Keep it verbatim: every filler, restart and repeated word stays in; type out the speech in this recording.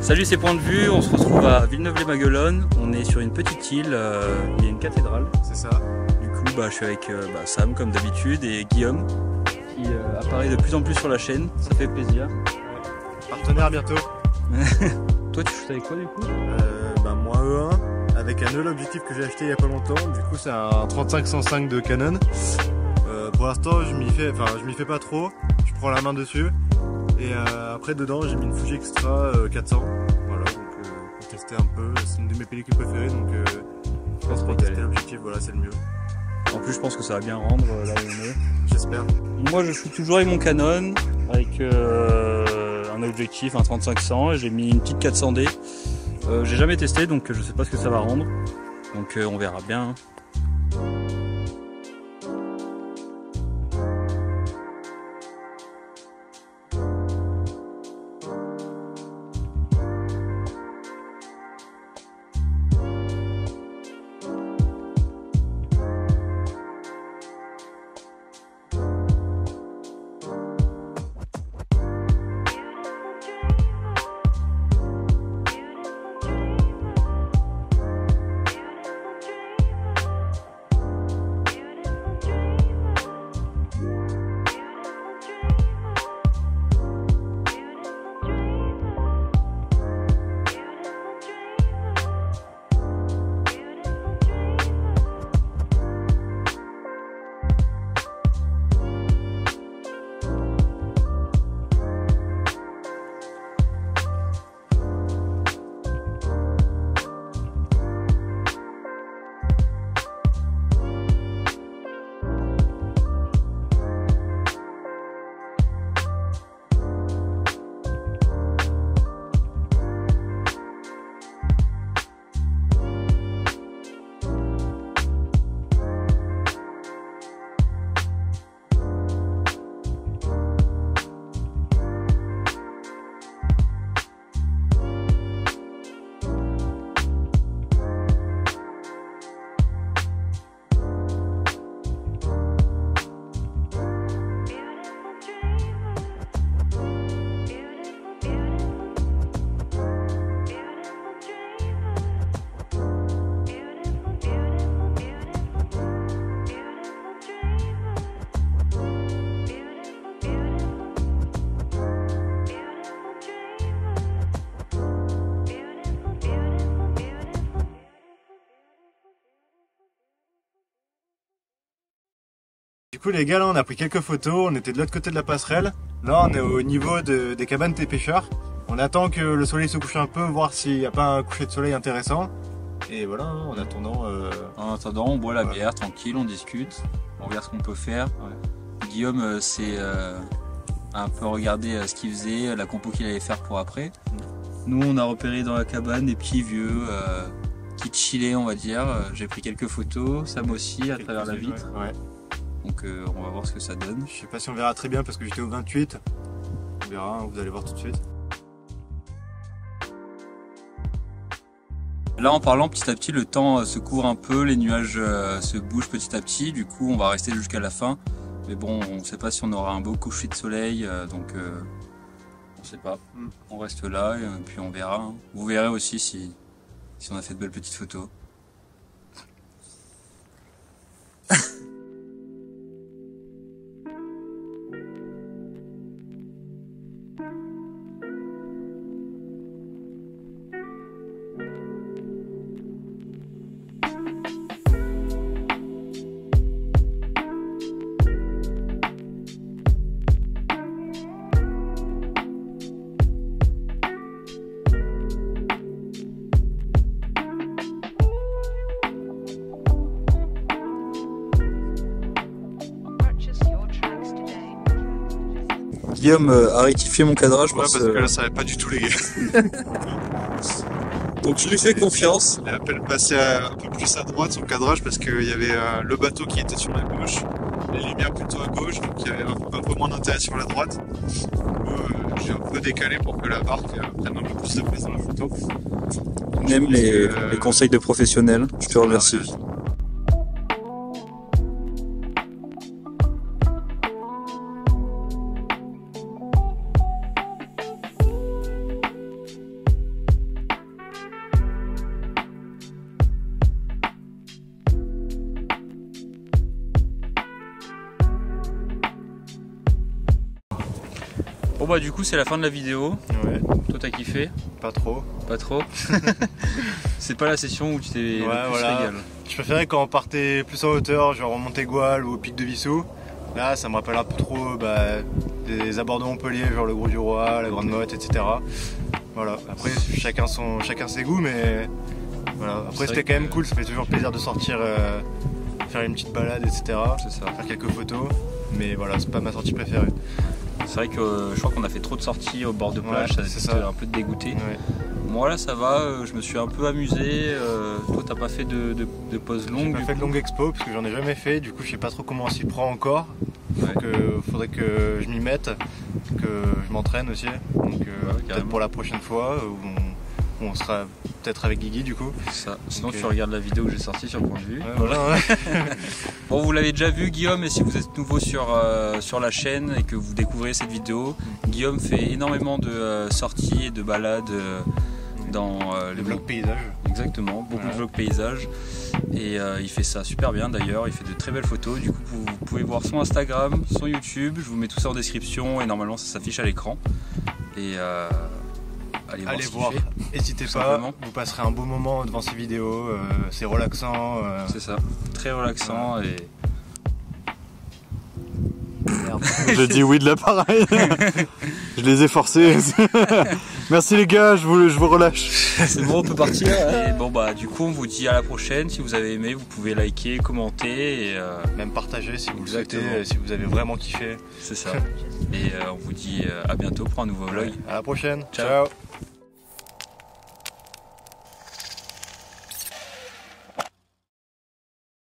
Salut, c'est Point de Vue, on se retrouve à Villeneuve-les-Maguelones, on est sur une petite île, euh, il y a une cathédrale. C'est ça. Du coup bah, je suis avec euh, bah, Sam comme d'habitude et Guillaume qui euh, apparaît de plus en plus sur la chaîne, ça fait plaisir. Partenaire bientôt. Toi tu shootes avec quoi du coup? euh, bah, Moi E un avec un nouvel objectif que j'ai acheté il y a pas longtemps, du coup c'est un trente-cinq cent cinq de Canon. Euh, pour l'instant je m'y fais, enfin je m'y fais pas trop, je prends la main dessus. Et euh, après dedans j'ai mis une Fuji Extra euh, quatre cents, voilà, donc euh, pour tester un peu, c'est une de mes pellicules préférées, donc euh, je pense pour tester l'objectif, voilà, c'est le mieux. En plus je pense que ça va bien rendre euh, là où on est. J'espère. Moi je shoot toujours avec mon Canon, avec euh, un objectif, un trente-cinq cent, et j'ai mis une petite quatre cents D. Euh, j'ai jamais testé donc je sais pas ce que ça va rendre, donc euh, on verra bien. Du coup les gars, là on a pris quelques photos, on était de l'autre côté de la passerelle. Là on est au niveau de, des cabanes des pêcheurs. On attend que le soleil se couche un peu, voir s'il n'y a pas un coucher de soleil intéressant. Et voilà, en attendant... Euh... En attendant, on boit la ouais. bière, tranquille, on discute, on regarde ce qu'on peut faire. Ouais. Guillaume euh, c'est euh, un peu regarder euh, ce qu'il faisait, la compo qu'il allait faire pour après. Nous on a repéré dans la cabane des petits vieux euh, qui chillaient on va dire. J'ai pris quelques photos, Sam aussi à Quelques travers la vitre. Ouais. Ouais. Donc euh, on va voir ce que ça donne. Je sais pas si on verra très bien parce que j'étais au vingt-huit. On verra, vous allez voir tout de suite. Là en parlant petit à petit, le temps se couvre un peu, les nuages se bougent petit à petit, du coup on va rester jusqu'à la fin. Mais bon, on ne sait pas si on aura un beau coucher de soleil, donc euh, on sait pas. On reste là et puis on verra. Vous verrez aussi si, si on a fait de belles petites photos. Guillaume a rectifié mon cadrage ouais, parce, parce que là ça va pas du tout les gars. Donc je lui fais confiance. Il a à peine passé un peu plus à droite son cadrage parce qu'il y avait euh, le bateau qui était sur la gauche, les lumières plutôt à gauche, donc il y avait un, un peu moins d'intérêt sur la droite. Euh, J'ai un peu décalé pour que la barque euh, prenne un peu plus de place dans la photo. On aime les, que, euh, les conseils de professionnels, je te remercie. bah du coup c'est la fin de la vidéo. Ouais. Toi t'as kiffé? Pas trop. Pas trop. C'est pas la session où tu t'es Ouais, le plus voilà. régalé. Je préférais quand on partait plus en hauteur, genre Montégoal ou au pic de Vissou. Là ça me rappelle un peu trop bah, des abords de Montpellier, genre le Gros du Roi, la Grande Motte, et cetera. Voilà. Après chacun, son, chacun ses goûts, mais voilà. Après c'était quand que... même cool, ça fait toujours plaisir de sortir, euh, faire une petite balade, et cetera. C'est ça. Faire quelques photos, mais voilà, c'est pas ma sortie préférée. C'est vrai que euh, je crois qu'on a fait trop de sorties au bord de plage, Ouais, ça c'est a ça. un peu dégoûté. Ouais. Moi là ça va, euh, je me suis un peu amusé. Euh, toi t'as pas fait de, de, de pause J'ai longue? pas du fait de coup longue expo parce que j'en ai jamais fait, du coup je sais pas trop comment on s'y prend encore. Ouais. Donc euh, faudrait que je m'y mette, que je m'entraîne aussi. Donc euh, Ouais, peut-être pour la prochaine fois où on, où on sera peut-être avec Guigui du coup. Ça. Sinon Ok. tu regardes la vidéo que j'ai sortie sur Point de Vue. Ouais, voilà, ouais. Bon, vous l'avez déjà vu Guillaume, et si vous êtes nouveau sur, euh, sur la chaîne et que vous découvrez cette vidéo, Guillaume fait énormément de euh, sorties et de balades euh, dans euh, Les les vlogs paysages. Exactement, beaucoup Ouais. de vlogs paysages, et euh, il fait ça super bien d'ailleurs, il fait de très belles photos. Du coup vous, vous pouvez voir son Instagram, son YouTube, je vous mets tout ça en description et normalement ça s'affiche à l'écran. Et euh, allez voir Allez ce qu'il voir, fait. n'hésitez tout pas, simplement. vous passerez un beau moment devant ces vidéos, euh, c'est relaxant. euh, C'est ça, très relaxant et J'ai dit oui de l'appareil. Je les ai forcés. Merci les gars, je vous, je vous relâche. c'est bon, on peut partir. Et bon bah du coup on vous dit à la prochaine. Si vous avez aimé, vous pouvez liker, commenter et euh, Même partager si vous le souhaitez, Exactement. euh, si vous avez vraiment kiffé. c'est ça. Et euh, on vous dit euh, à bientôt pour un nouveau vlog. À la prochaine. Ciao. Ciao.